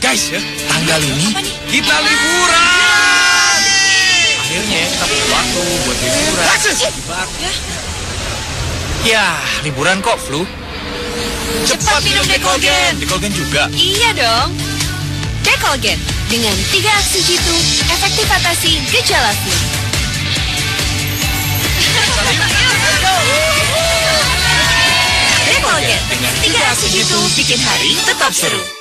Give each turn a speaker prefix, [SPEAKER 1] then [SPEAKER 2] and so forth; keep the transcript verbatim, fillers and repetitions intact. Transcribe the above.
[SPEAKER 1] Guys, ya, tanggal ini kita liburan. Akhirnya kita punya waktu buat liburan. Ya. Ya, liburan kok, Flu.
[SPEAKER 2] Cepat minum Dekolgen.
[SPEAKER 1] Dekolgen juga.
[SPEAKER 2] Iya dong. Dekolgen dengan tiga aksi jitu, efektif atasi gejala flu. Dekolgen dengan tiga aksi jitu bikin hari tetap seru.